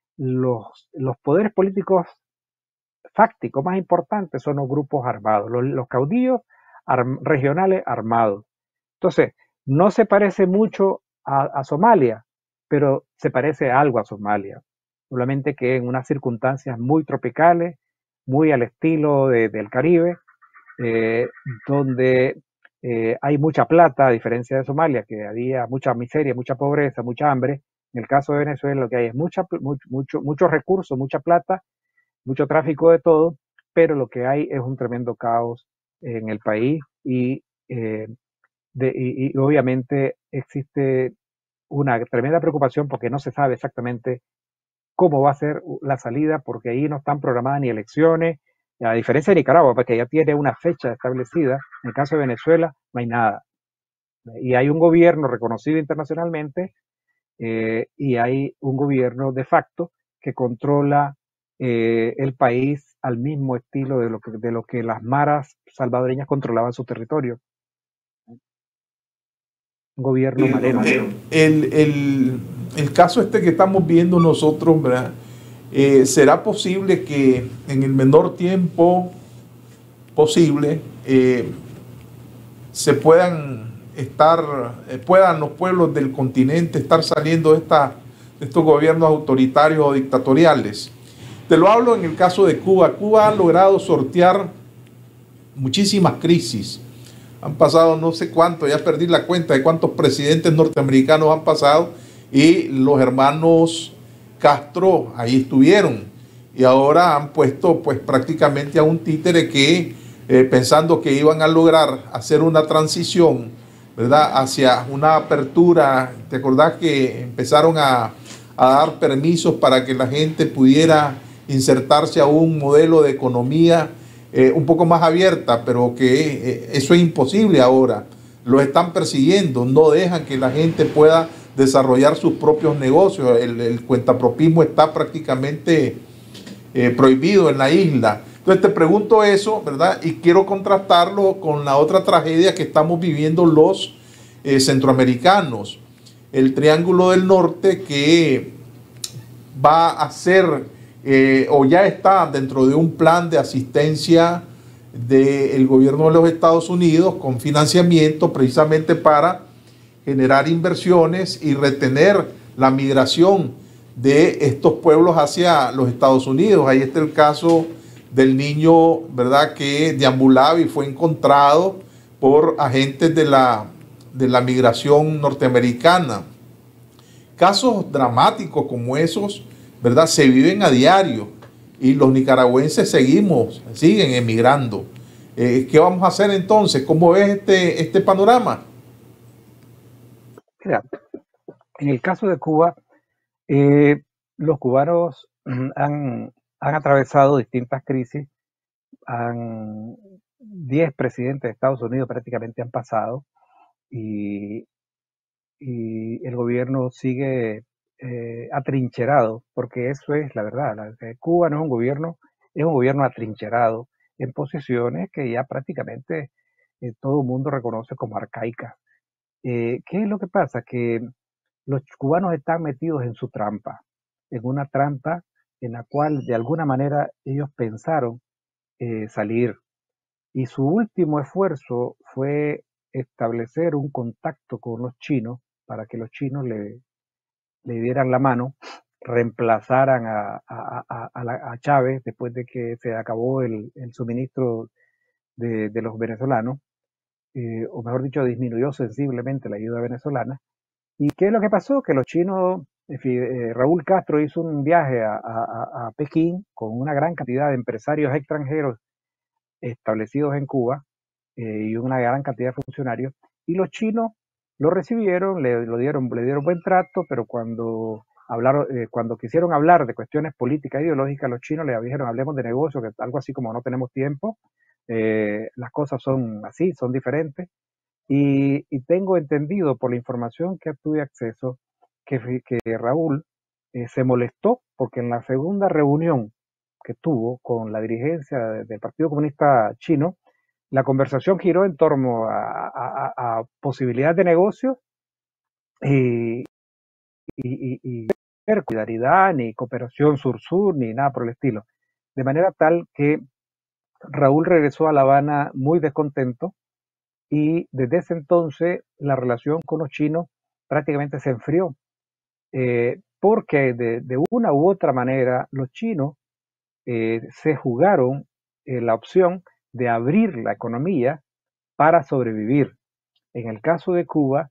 los, los poderes políticos fácticos más importantes son los grupos armados, los, los caudillos arm, regionales armados. Entonces, no se parece mucho a, a Somalia, pero se parece algo a Somalia, solamente que en unas circunstancias muy tropicales, muy al estilo de, del Caribe, eh, donde eh, hay mucha plata, a diferencia de Somalia, que había mucha miseria, mucha pobreza, mucha hambre. En el caso de Venezuela lo que hay es mucha, mucho, mucho, muchos recursos, mucha plata, mucho tráfico de todo, pero lo que hay es un tremendo caos en el país y, eh, de, y, y obviamente existe una tremenda preocupación porque no se sabe exactamente cómo va a ser la salida, porque ahí no están programadas ni elecciones, a diferencia de Nicaragua, porque ya tiene una fecha establecida. En el caso de Venezuela no hay nada. Y hay un gobierno reconocido internacionalmente eh, y hay un gobierno de facto que controla eh, el país al mismo estilo de lo que, de lo que las maras salvadoreñas controlaban su territorio. Un gobierno marero. El, el, el caso este que estamos viendo nosotros, ¿verdad? Eh, ¿será posible que en el menor tiempo posible eh, se puedan estar, eh, puedan los pueblos del continente estar saliendo de, esta, de estos gobiernos autoritarios o dictatoriales? Te lo hablo en el caso de Cuba. Cuba ha logrado sortear muchísimas crisis. Han pasado no sé cuánto, ya perdí la cuenta de cuántos presidentes norteamericanos han pasado, y los hermanos Castro ahí estuvieron, y ahora han puesto pues prácticamente a un títere que eh, pensando que iban a lograr hacer una transición, ¿verdad?, hacia una apertura. ¿Te acordás que empezaron a, a dar permisos para que la gente pudiera insertarse a un modelo de economía Eh, un poco más abierta, pero que eh, eso es imposible ahora? Lo están persiguiendo, no dejan que la gente pueda desarrollar sus propios negocios. El, el cuentapropismo está prácticamente eh, prohibido en la isla. Entonces te pregunto eso, ¿verdad? Y quiero contrastarlo con la otra tragedia que estamos viviendo los eh, centroamericanos. El Triángulo del Norte, que va a ser Eh, o ya está dentro de un plan de asistencia del gobierno de los Estados Unidos con financiamiento precisamente para generar inversiones y retener la migración de estos pueblos hacia los Estados Unidos. Ahí está el caso del niño, ¿verdad?, que deambulaba y fue encontrado por agentes de la, de la migración norteamericana. Casos dramáticos como esos, ¿verdad?, se viven a diario, y los nicaragüenses seguimos, siguen emigrando. Eh, ¿Qué vamos a hacer entonces? ¿Cómo ves este, este panorama? Mira, en el caso de Cuba, eh, los cubanos han, han atravesado distintas crisis. Han, diez presidentes de Estados Unidos prácticamente han pasado, y y el gobierno sigue eh, atrincherado, porque eso es la verdad. La, Cuba no es un gobierno, es un gobierno atrincherado en posiciones que ya prácticamente eh, todo el mundo reconoce como arcaicas. Eh, ¿Qué es lo que pasa? Que los cubanos están metidos en su trampa, en una trampa en la cual de alguna manera ellos pensaron eh, salir. Y su último esfuerzo fue establecer un contacto con los chinos para que los chinos le, le dieran la mano, reemplazaran a, a, a, a, la, a Chávez después de que se acabó el, el suministro de, de los venezolanos, eh, o mejor dicho, disminuyó sensiblemente la ayuda venezolana. ¿Y qué es lo que pasó? Que los chinos, en fin, eh, Raúl Castro hizo un viaje a, a, a Pekín con una gran cantidad de empresarios extranjeros establecidos en Cuba eh, y una gran cantidad de funcionarios, y los chinos lo recibieron, le, lo dieron, le dieron buen trato, pero cuando hablaron, eh, cuando quisieron hablar de cuestiones políticas e ideológicas, los chinos le dijeron, hablemos de negocio, que algo así como no tenemos tiempo, eh, las cosas son así, son diferentes, y, y tengo entendido por la información que tuve acceso, que, que Raúl eh, se molestó porque en la segunda reunión que tuvo con la dirigencia del Partido Comunista Chino, la conversación giró en torno a, a, a posibilidades de negocio y, y, y, y solidaridad, ni cooperación sur-sur, ni nada por el estilo. De manera tal que Raúl regresó a La Habana muy descontento y desde ese entonces la relación con los chinos prácticamente se enfrió, eh, porque de, de una u otra manera los chinos Eh, se jugaron eh, la opción de abrir la economía para sobrevivir. En el caso de Cuba,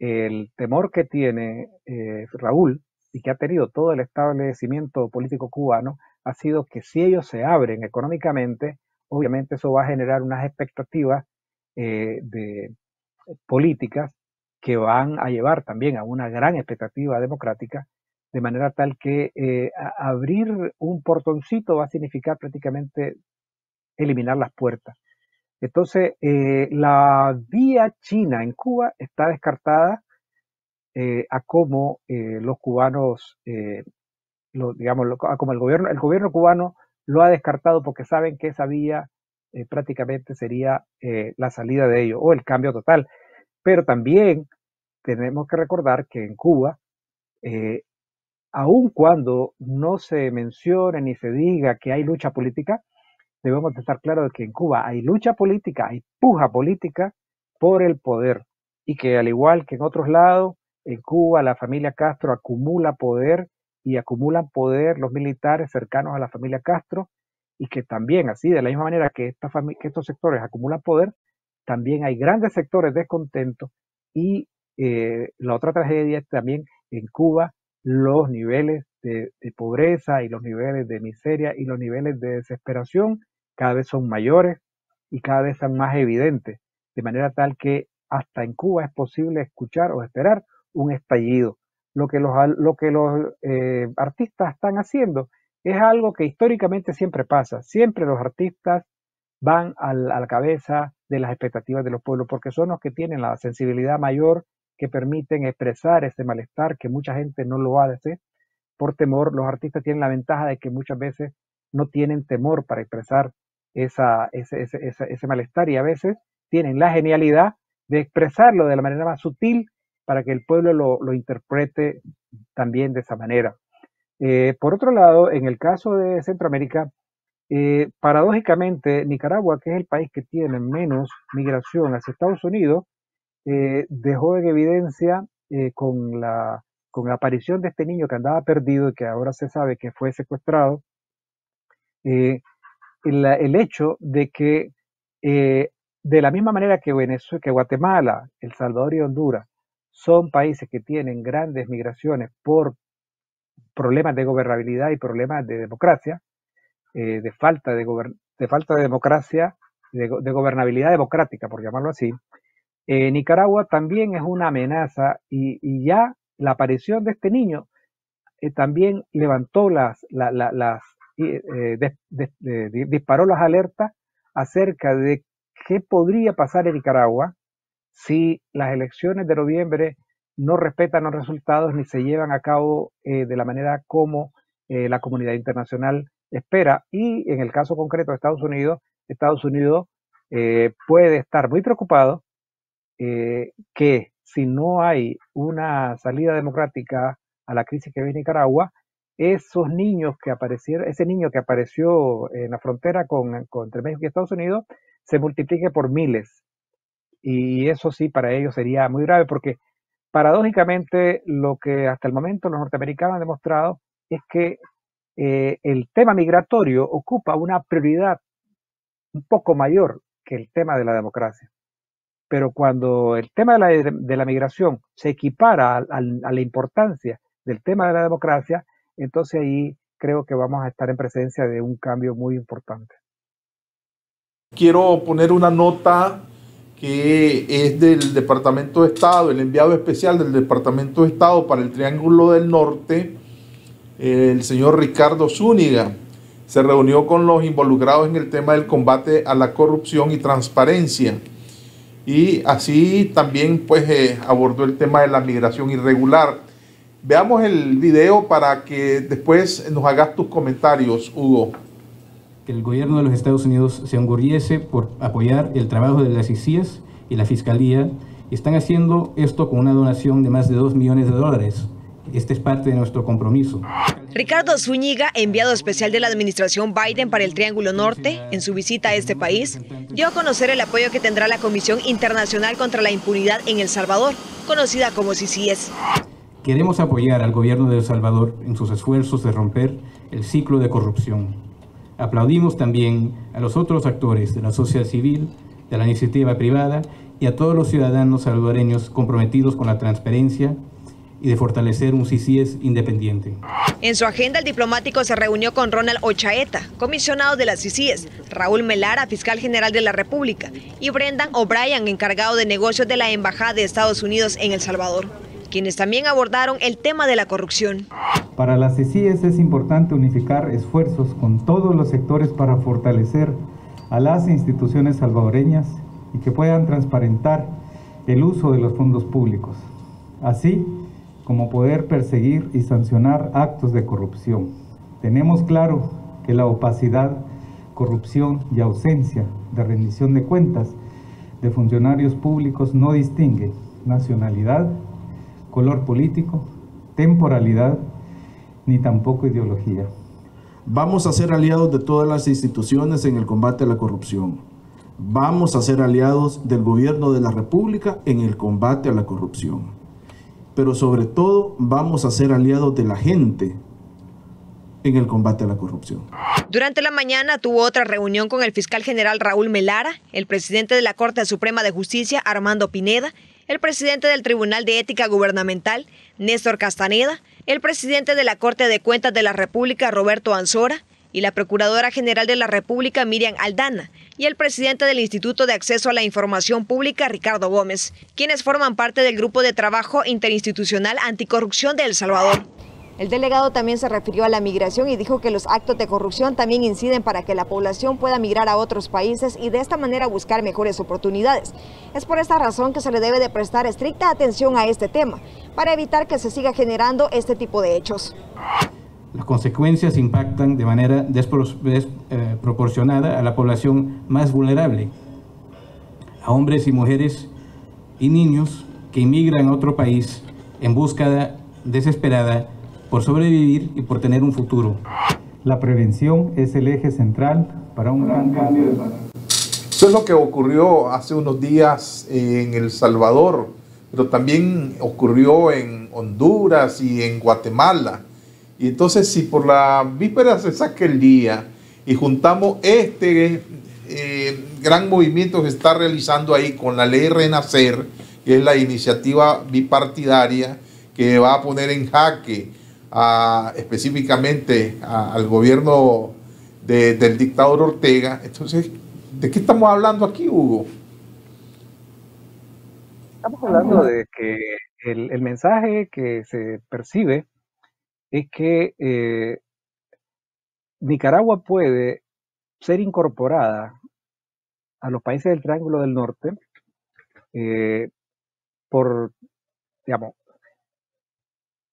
el temor que tiene eh, Raúl y que ha tenido todo el establecimiento político cubano ha sido que si ellos se abren económicamente, obviamente eso va a generar unas expectativas eh, de políticas que van a llevar también a una gran expectativa democrática, de manera tal que eh, abrir un portoncito va a significar prácticamente eliminar las puertas. Entonces, eh, la vía china en Cuba está descartada eh, a como eh, los cubanos, eh, lo, digamos, lo, a como el gobierno, el gobierno cubano lo ha descartado porque saben que esa vía eh, prácticamente sería eh, la salida de ellos o el cambio total. Pero también tenemos que recordar que en Cuba, eh, aun cuando no se mencione ni se diga que hay lucha política, debemos estar claros de que en Cuba hay lucha política, hay puja política por el poder, y que al igual que en otros lados, en Cuba la familia Castro acumula poder y acumulan poder los militares cercanos a la familia Castro, y que también así, de la misma manera que, esta que estos sectores acumulan poder, también hay grandes sectores descontentos, y eh, la otra tragedia es también en Cuba los niveles de, de pobreza y los niveles de miseria y los niveles de desesperación cada vez son mayores y cada vez son más evidentes, de manera tal que hasta en Cuba es posible escuchar o esperar un estallido. Lo que los, lo que los eh, artistas están haciendo es algo que históricamente siempre pasa, siempre los artistas van a la, a la cabeza de las expectativas de los pueblos, porque son los que tienen la sensibilidad mayor, que permiten expresar ese malestar que mucha gente no lo hace por temor. Los artistas tienen la ventaja de que muchas veces no tienen temor para expresar esa, ese, ese, ese, ese malestar, y a veces tienen la genialidad de expresarlo de la manera más sutil para que el pueblo lo, lo interprete también de esa manera. Eh, por otro lado, en el caso de Centroamérica, eh, paradójicamente Nicaragua, que es el país que tiene menos migración hacia Estados Unidos, eh, dejó en evidencia eh, con, la, con la aparición de este niño que andaba perdido y que ahora se sabe que fue secuestrado, eh, el, el hecho de que eh, de la misma manera que Venezuela, que Guatemala, El Salvador y Honduras son países que tienen grandes migraciones por problemas de gobernabilidad y problemas de democracia, eh, de, falta de, de falta de democracia, de, de gobernabilidad democrática, por llamarlo así, eh, Nicaragua también es una amenaza, y, y ya la aparición de este niño eh, también levantó las, la, la, las eh, de, de, de, disparó las alertas acerca de qué podría pasar en Nicaragua si las elecciones de noviembre no respetan los resultados ni se llevan a cabo eh, de la manera como eh, la comunidad internacional espera. Y en el caso concreto de Estados Unidos, Estados Unidos eh, puede estar muy preocupado eh, que si no hay una salida democrática a la crisis que vive en Nicaragua, esos niños que aparecieron, ese niño que apareció en la frontera con, con entre México y Estados Unidos, se multiplique por miles. Y eso sí, para ellos sería muy grave, porque paradójicamente lo que hasta el momento los norteamericanos han demostrado es que eh, el tema migratorio ocupa una prioridad un poco mayor que el tema de la democracia. Pero cuando el tema de la, de la migración se equipara a, a, a la importancia del tema de la democracia, entonces ahí creo que vamos a estar en presencia de un cambio muy importante. Quiero poner una nota que es del Departamento de Estado, el enviado especial del Departamento de Estado para el Triángulo del Norte, el señor Ricardo Zúñiga. Se reunió con los involucrados en el tema del combate a la corrupción y transparencia. Y así también pues eh, abordó el tema de la migración irregular. Veamos el video para que después nos hagas tus comentarios, Hugo. El gobierno de los Estados Unidos se enorgullece por apoyar el trabajo de las I C I E S y la Fiscalía, y están haciendo esto con una donación de más de dos millones de dólares. Este es parte de nuestro compromiso. Ricardo Zúñiga, enviado especial de la administración Biden para el Triángulo Norte, en su visita a este país, dio a conocer el apoyo que tendrá la Comisión Internacional contra la Impunidad en El Salvador, conocida como C C I E S. Queremos apoyar al gobierno de El Salvador en sus esfuerzos de romper el ciclo de corrupción. Aplaudimos también a los otros actores de la sociedad civil, de la iniciativa privada y a todos los ciudadanos salvadoreños comprometidos con la transparencia y de fortalecer un C C I E S independiente. En su agenda, el diplomático se reunió con Ronald Ochaeta, comisionado de la C C I E S, Raúl Melara, fiscal general de la República, y Brendan O'Brien, encargado de negocios de la Embajada de Estados Unidos en El Salvador, quienes también abordaron el tema de la corrupción. Para la C C I E S es importante unificar esfuerzos con todos los sectores para fortalecer a las instituciones salvadoreñas y que puedan transparentar el uso de los fondos públicos, así como poder perseguir y sancionar actos de corrupción. Tenemos claro que la opacidad, corrupción y ausencia de rendición de cuentas de funcionarios públicos no distingue nacionalidad, color político, temporalidad, ni tampoco ideología. Vamos a ser aliados de todas las instituciones en el combate a la corrupción. Vamos a ser aliados del gobierno de la República en el combate a la corrupción. Pero sobre todo vamos a ser aliados de la gente en el combate a la corrupción. Durante la mañana tuvo otra reunión con el fiscal general Raúl Melara, el presidente de la Corte Suprema de Justicia Armando Pineda, el presidente del Tribunal de Ética Gubernamental Néstor Castaneda, el presidente de la Corte de Cuentas de la República Roberto Ansora y la Procuradora General de la República Miriam Aldana y el presidente del Instituto de Acceso a la Información Pública Ricardo Gómez, quienes forman parte del Grupo de Trabajo Interinstitucional Anticorrupción de El Salvador. El delegado también se refirió a la migración y dijo que los actos de corrupción también inciden para que la población pueda migrar a otros países y de esta manera buscar mejores oportunidades. Es por esta razón que se le debe de prestar estricta atención a este tema, para evitar que se siga generando este tipo de hechos. Las consecuencias impactan de manera desproporcionada a la población más vulnerable, a hombres y mujeres y niños que inmigran a otro país en búsqueda desesperada por sobrevivir y por tener un futuro. La prevención es el eje central para un gran cambio de paradigma. Eso es lo que ocurrió hace unos días en El Salvador, pero también ocurrió en Honduras y en Guatemala. Y entonces, si por la víspera se saca el día y juntamos este eh, gran movimiento que se está realizando ahí con la ley Renacer, que es la iniciativa bipartidaria que va a poner en jaque a, específicamente a, al gobierno de, del dictador Ortega. Entonces, ¿de qué estamos hablando aquí, Hugo? Estamos hablando de que el, el mensaje que se percibe es que eh, Nicaragua puede ser incorporada a los países del Triángulo del Norte eh, por, digamos,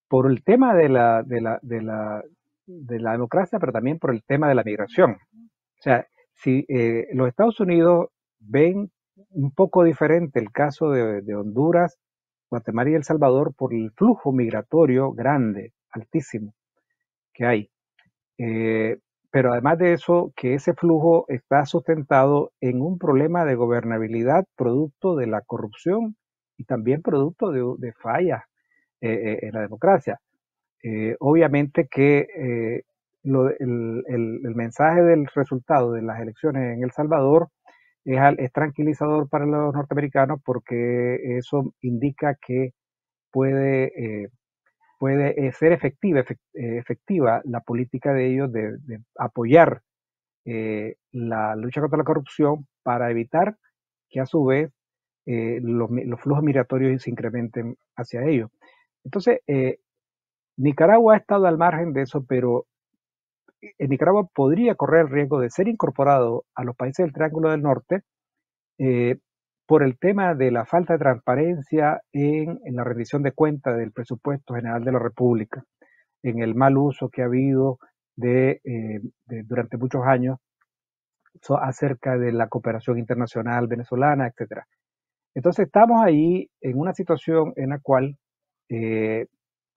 por el tema de la, de la, de la, de la democracia, pero también por el tema de la migración. O sea, si eh, los Estados Unidos ven un poco diferente el caso de, de Honduras, Guatemala y El Salvador por el flujo migratorio grande, altísimo que hay. Eh, pero además de eso, que ese flujo está sustentado en un problema de gobernabilidad producto de la corrupción y también producto de, de fallas eh, en la democracia. Eh, obviamente que eh, lo, el, el, el mensaje del resultado de las elecciones en El Salvador es, es tranquilizador para los norteamericanos porque eso indica que puede, eh, puede ser efectiva, efectiva la política de ellos de, de apoyar eh, la lucha contra la corrupción para evitar que a su vez eh, los, los flujos migratorios se incrementen hacia ellos. Entonces, eh, Nicaragua ha estado al margen de eso, pero en Nicaragua podría correr el riesgo de ser incorporado a los países del Triángulo del Norte eh, por el tema de la falta de transparencia en, en la rendición de cuentas del presupuesto general de la República, en el mal uso que ha habido de, eh, de durante muchos años so, acerca de la cooperación internacional venezolana, etcétera. Entonces estamos ahí en una situación en la cual, eh,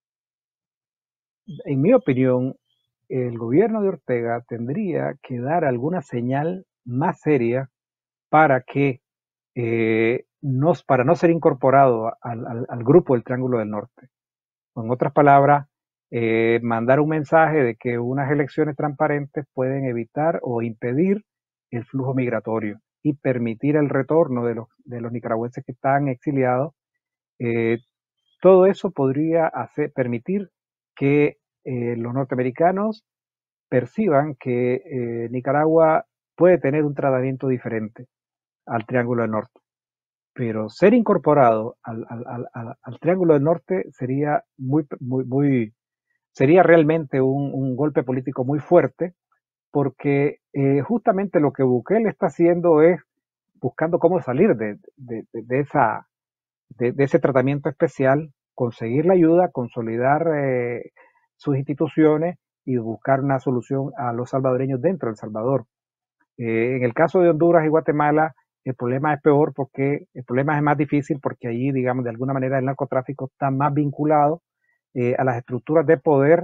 en mi opinión, el gobierno de Ortega tendría que dar alguna señal más seria para que eh, no, para no ser incorporado al, al, al grupo del Triángulo del Norte. En otras palabras, eh, mandar un mensaje de que unas elecciones transparentes pueden evitar o impedir el flujo migratorio y permitir el retorno de los, de los nicaragüenses que están exiliados. Eh, todo eso podría hacer, permitir que eh, los norteamericanos perciban que eh, Nicaragua puede tener un tratamiento diferente al Triángulo del Norte. Pero ser incorporado al, al, al, al Triángulo del Norte sería muy, muy, muy, sería realmente un, un golpe político muy fuerte, porque eh, justamente lo que Bukele está haciendo es buscando cómo salir de, de, de, de esa, de, de ese tratamiento especial, conseguir la ayuda, consolidar eh, sus instituciones y buscar una solución a los salvadoreños dentro de El Salvador. Eh, en el caso de Honduras y Guatemala, el problema es peor porque el problema es más difícil porque allí, digamos, de alguna manera el narcotráfico está más vinculado eh, a las estructuras de poder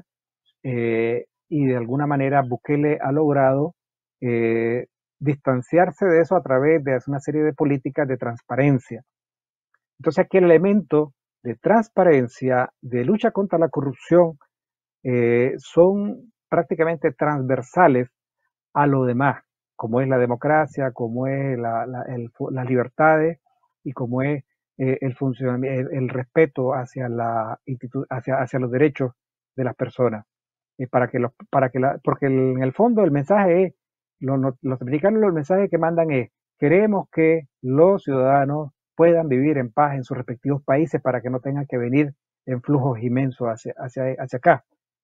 eh, y de alguna manera Bukele ha logrado eh, distanciarse de eso a través de una serie de políticas de transparencia. Entonces aquí el elemento de transparencia, de lucha contra la corrupción, eh, son prácticamente transversales a lo demás, como es la democracia, como es la, la, el, las libertades y como es eh, el, funcionamiento, el, el respeto hacia, la, hacia, hacia los derechos de las personas. Eh, para que los, para que la, porque el, en el fondo el mensaje es, los, los americanos los mensajes que mandan es, queremos que los ciudadanos puedan vivir en paz en sus respectivos países para que no tengan que venir en flujos inmensos hacia, hacia, hacia acá.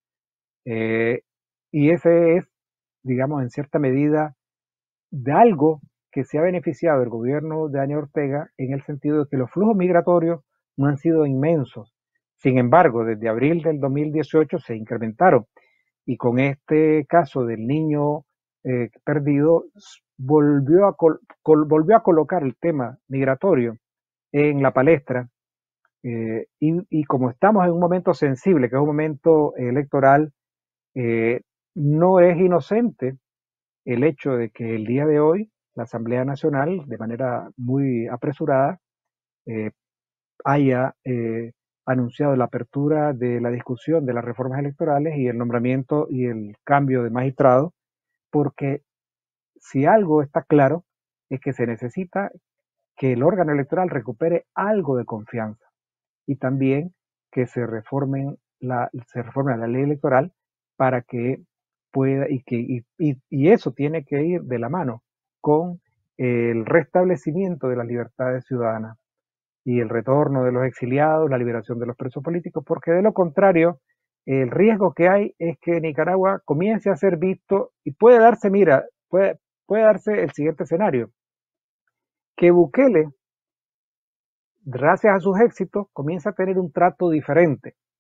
Eh, y ese es, digamos, en cierta medida, de algo que se ha beneficiado el gobierno de Daniel Ortega en el sentido de que los flujos migratorios no han sido inmensos. Sin embargo, desde abril del dos mil dieciocho se incrementaron y con este caso del niño eh, perdido volvió a, col col volvió a colocar el tema migratorio en la palestra eh, y, y como estamos en un momento sensible, que es un momento electoral, eh, no es inocente el hecho de que el día de hoy la Asamblea Nacional, de manera muy apresurada, eh, haya eh, anunciado la apertura de la discusión de las reformas electorales y el nombramiento y el cambio de magistrado, porque si algo está claro es que se necesita que el órgano electoral recupere algo de confianza y también que se reformen la, se reforme la ley electoral para que pueda y que y, y, y eso tiene que ir de la mano con el restablecimiento de las libertades ciudadanas y el retorno de los exiliados, la liberación de los presos políticos, porque de lo contrario el riesgo que hay es que Nicaragua comience a ser visto y puede darse, mira, puede, puede darse el siguiente escenario, que Bukele, gracias a sus éxitos, comienza a tener un trato diferente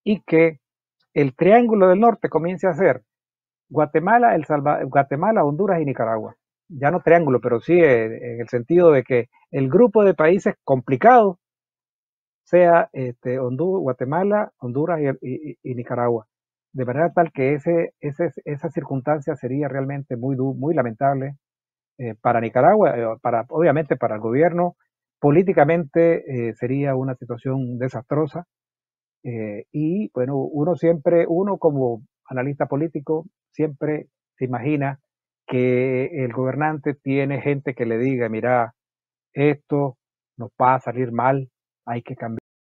y que el triángulo del norte comience a ser Guatemala, El Salvador, Guatemala, Honduras y Nicaragua. Ya no triángulo, pero sí en el sentido de que el grupo de países complicados sea este, Honduras, Guatemala, Honduras y, y, y Nicaragua. De manera tal que ese, ese, esa circunstancia sería realmente muy, muy lamentable eh, para Nicaragua, eh, para, obviamente para el gobierno. Políticamente eh, sería una situación desastrosa. Eh, y bueno, uno siempre, uno como analista político, siempre se imagina que el gobernante tiene gente que le diga, mira, esto nos va a salir mal, hay que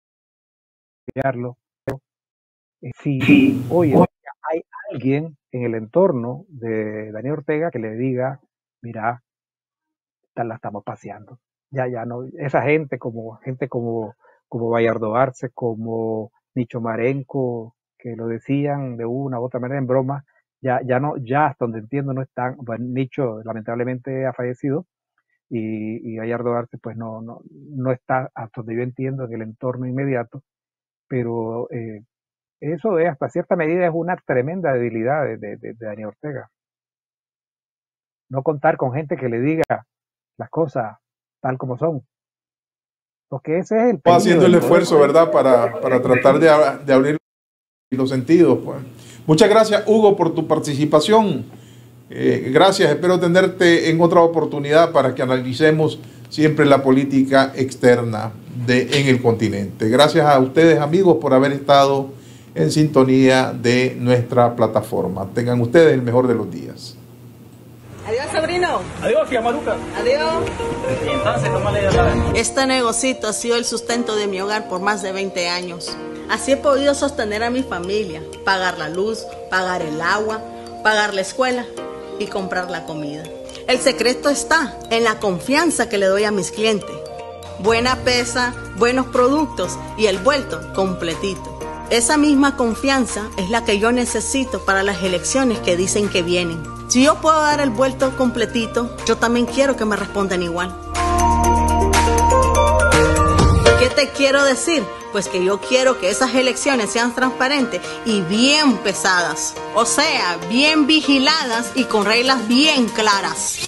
cambiarlo. Eh, si hoy hay alguien en el entorno de Daniel Ortega que le diga, mira, la estamos paseando. Ya, ya no, esa gente como, gente como, como Bayardo Arce, como Nicho Marenco, que lo decían de una u otra manera en broma, ya, ya no, ya hasta donde entiendo no están, bueno, Nicho lamentablemente ha fallecido y, y Bayardo Arce pues no, no, no está hasta donde yo entiendo en el entorno inmediato, pero eh, eso es hasta cierta medida es una tremenda debilidad de, de, de, de Daniel Ortega. No contar con gente que le diga las cosas tal como son. Porque ese es el peligro. Haciendo el esfuerzo, ¿verdad? Para, para tratar de, de abrir los sentidos. Pues. Muchas gracias, Hugo, por tu participación. Eh, gracias, espero tenerte en otra oportunidad para que analicemos siempre la política externa de, en el continente. Gracias a ustedes, amigos, por haber estado en sintonía de nuestra plataforma. Tengan ustedes el mejor de los días. Adiós, sobrino. Adiós, tía Maruca. Adiós. Y entonces, ¿cómo le llaman? Este negocito ha sido el sustento de mi hogar por más de veinte años. Así he podido sostener a mi familia, pagar la luz, pagar el agua, pagar la escuela y comprar la comida. El secreto está en la confianza que le doy a mis clientes. Buena pesa, buenos productos y el vuelto completito. Esa misma confianza es la que yo necesito para las elecciones que dicen que vienen. Si yo puedo dar el vuelto completito, yo también quiero que me respondan igual. ¿Qué te quiero decir? Pues que yo quiero que esas elecciones sean transparentes y bien pesadas. O sea, bien vigiladas y con reglas bien claras.